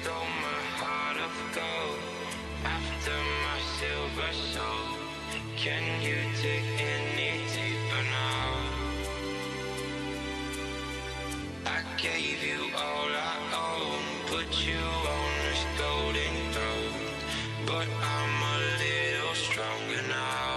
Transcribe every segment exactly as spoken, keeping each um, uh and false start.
stole my heart of gold after my silver soul. Can you dig any deeper now? I gave you all I own, put you on this golden throne, but I'm a little stronger now.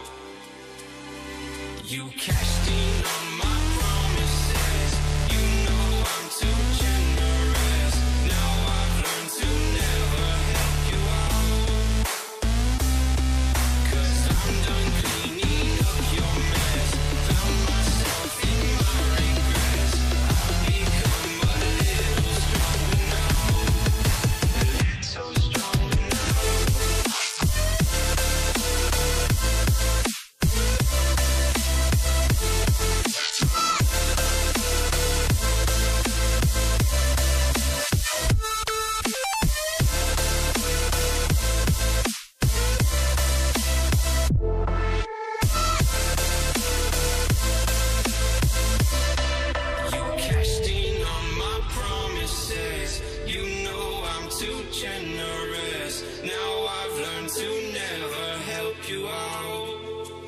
You cashed in on my promises, you know I'm too generous. Now I've learned to never help you out, 'cause I'm done cleaning up your mess. Found myself in my regrets. I've become a little stronger now, a little stronger now. You cashed in on my promises, you know I'm too generous. Now I've learned to never help you out,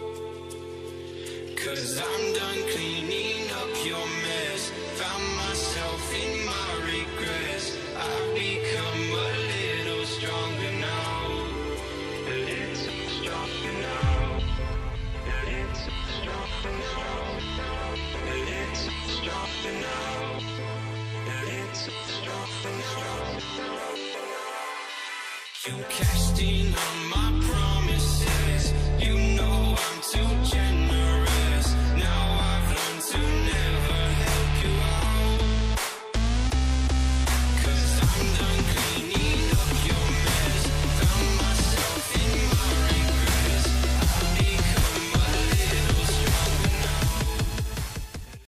'cause I'm done cleaning up your mess. Found myself in my regrets. I've become a little stronger now, a little stronger now, a little stronger now, a little stronger now, a little stronger now. You cashed in on